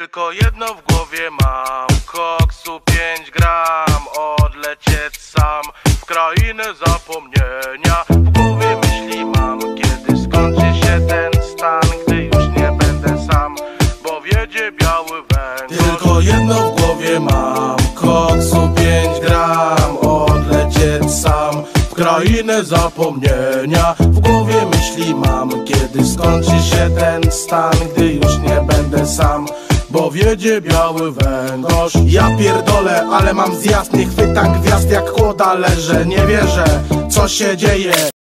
Tylko jedno w głowie mam, koksu 5 gram, odlecieć sam w krainę zapomnienia. W głowie myśli mam, kiedy skończy się ten stan, gdy już nie będę sam, bo wiedzie biały węgorz. Tylko jedno w głowie mam, koksu 5 gram, odlecieć sam w krainę zapomnienia. W głowie myśli mam, kiedy skończy się ten stan, gdy już nie będę sam, bo wiedzie biały węgorz. Ja pierdolę, ale mam zjazd, nie chwytam gwiazd jak kłoda leżę. Nie wierzę, co się dzieje.